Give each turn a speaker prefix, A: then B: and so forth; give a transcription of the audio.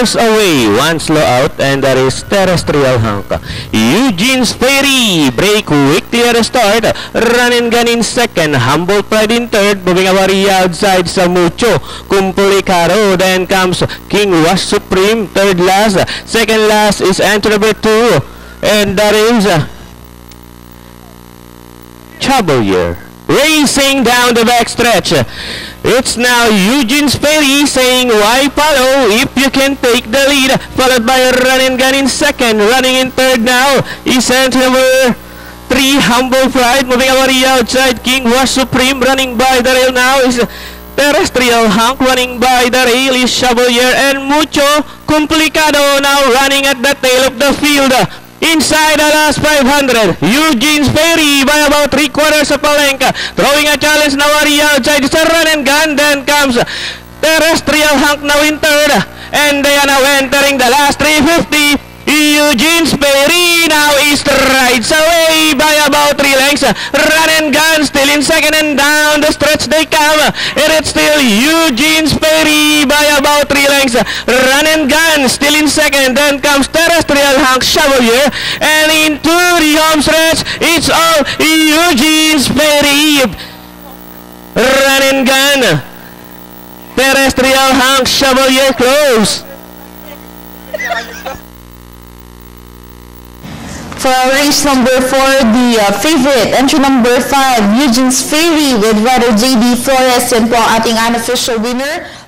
A: goes away. One slow out, and that is Terrestrial Hunk. Eugene Sperry break quickly at the start. Run and gun in second. Humble Pride in third. Moving away outside sa Mucho. Complicado. Then comes King Was Supreme. Third last. Second last is entry number 2. And that is Chevalier. Racing down the backstretch. It's now Eugene Sperry saying, why follow if you can take the lead? Followed by Run and Gun in second. Running in third now is number 3, Humble Pride. Moving away outside, King Was Supreme. Running by the rail now is Terrestrial Hunk. Running by the rail is Chevalier and Mucho Complicado now running at the tail of the field. Inside the last 500, Eugene Sperry by about 3/4 of a length. Throwing a challenge now outside. It's a Run and Gun. Then comes Terrestrial Hunk now in third. And they are now entering the last 350. Eugene Sperry now is rides away by about 3 lengths. Run and Gun still in second, and down the stretch they come. And it's still Eugene Sperry by about 3 lengths. Run and Gun still in second. Then comes Terrestrial Hunk, Chevalier. And into the home stretch, it's all Eugene Sperry. Run and Gun, Terrestrial Hunk, Chevalier close.
B: For race number 4, the favorite, entry number 5, Eugene Sperry with Rider JD Flores, and po ang ating unofficial winner.